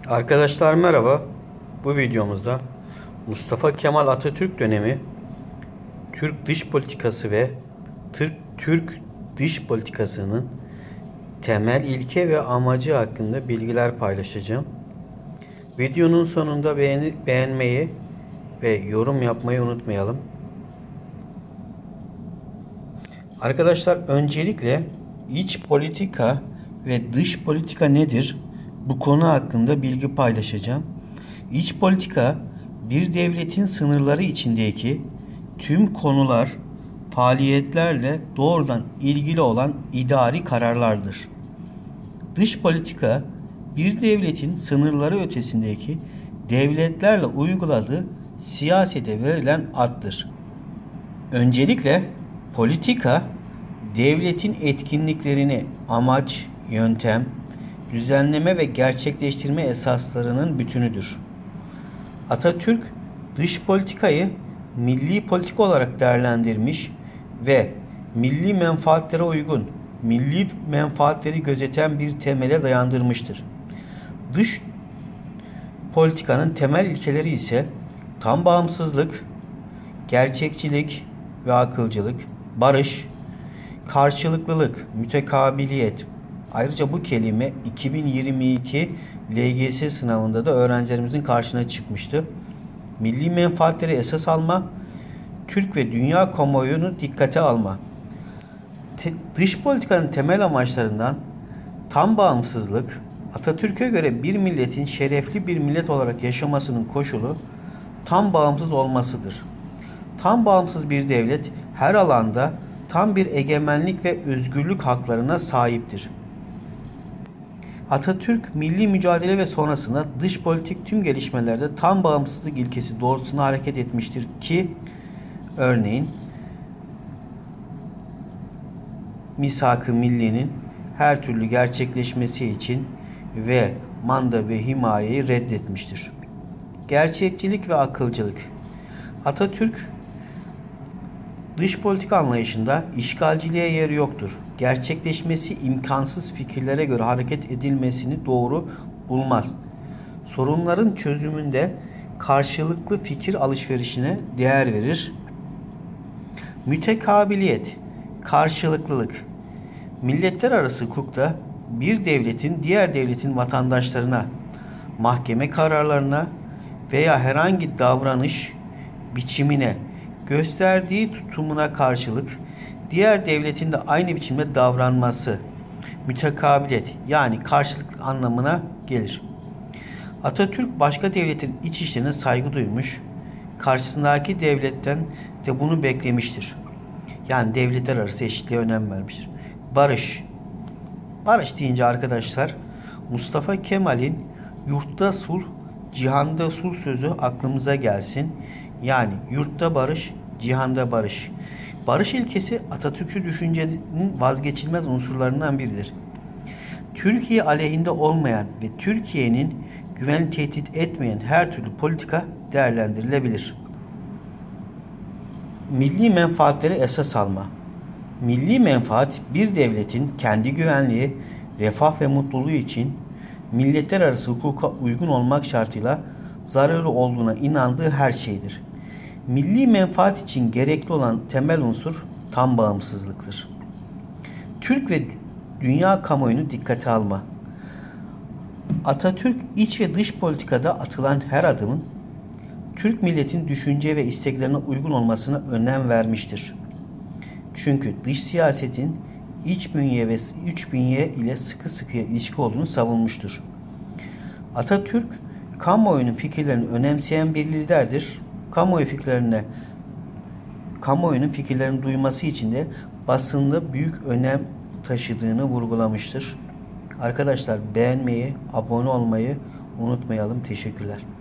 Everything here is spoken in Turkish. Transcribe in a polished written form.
Arkadaşlar merhaba. Bu videomuzda Mustafa Kemal Atatürk dönemi Türk dış politikası ve Türk dış politikasının temel ilke ve amacı hakkında bilgiler paylaşacağım. Videonun sonunda beğenmeyi ve yorum yapmayı unutmayalım. Arkadaşlar öncelikle iç politika ve dış politika nedir? Bu konu hakkında bilgi paylaşacağım. İç politika bir devletin sınırları içindeki tüm konular, faaliyetlerle doğrudan ilgili olan idari kararlardır. Dış politika bir devletin sınırları ötesindeki devletlerle uyguladığı siyasete verilen addır. Öncelikle politika devletin etkinliklerini amaç, yöntem, düzenleme ve gerçekleştirme esaslarının bütünüdür. Atatürk dış politikayı milli politika olarak değerlendirmiş ve milli menfaatlere uygun, milli menfaatleri gözeten bir temele dayandırmıştır. Dış politikanın temel ilkeleri ise tam bağımsızlık, gerçekçilik ve akılcılık, barış, karşılıklılık, mütekabiliyet. Ayrıca bu kelime 2022 LGS sınavında da öğrencilerimizin karşına çıkmıştı. Milli menfaatleri esas alma, Türk ve dünya kamuoyunu dikkate alma. Dış politikanın temel amaçlarından tam bağımsızlık, Atatürk'e göre bir milletin şerefli bir millet olarak yaşamasının koşulu tam bağımsız olmasıdır. Tam bağımsız bir devlet her alanda tam bir egemenlik ve özgürlük haklarına sahiptir. Atatürk milli mücadele ve sonrasında dış politik tüm gelişmelerde tam bağımsızlık ilkesi doğrultusunda hareket etmiştir ki örneğin Misak-ı Milli'nin her türlü gerçekleşmesi için ve manda ve himayeyi reddetmiştir. Gerçekçilik ve akılcılık. Atatürk dış politika anlayışında işgalciliğe yer yoktur. Gerçekleşmesi imkansız fikirlere göre hareket edilmesini doğru bulmaz. Sorunların çözümünde karşılıklı fikir alışverişine değer verir. Mütekabiliyet, karşılıklılık. Milletler arası hukukta bir devletin diğer devletin vatandaşlarına, mahkeme kararlarına veya herhangi davranış biçimine gösterdiği tutumuna karşılık diğer devletin de aynı biçimde davranması mütekabiliyet yani karşılıklı anlamına gelir. Atatürk başka devletin iç işlerine saygı duymuş, karşısındaki devletten de bunu beklemiştir. Yani devletler arası eşitliğe önem vermiştir. Barış. Barış deyince arkadaşlar Mustafa Kemal'in yurtta sulh, cihanda sulh sözü aklımıza gelsin. Yani yurtta barış, cihanda barış. Barış ilkesi Atatürkçü düşüncenin vazgeçilmez unsurlarından biridir. Türkiye aleyhinde olmayan ve Türkiye'nin güvenliğini tehdit etmeyen her türlü politika değerlendirilebilir. Milli menfaatleri esas alma. Milli menfaat bir devletin kendi güvenliği, refah ve mutluluğu için milletler arası hukuka uygun olmak şartıyla zararı olduğuna inandığı her şeydir. Milli menfaat için gerekli olan temel unsur tam bağımsızlıktır. Türk ve dünya kamuoyunu dikkate alma. Atatürk iç ve dış politikada atılan her adımın Türk milletin düşünce ve isteklerine uygun olmasına önem vermiştir. Çünkü dış siyasetin iç bünye ve iç bünye ile sıkı ilişki olduğunu savunmuştur. Atatürk kamuoyunun fikirlerini önemseyen bir liderdir. Kamuoyunun fikirlerini duyması için de basında büyük önem taşıdığını vurgulamıştır. Arkadaşlar beğenmeyi, abone olmayı unutmayalım. Teşekkürler.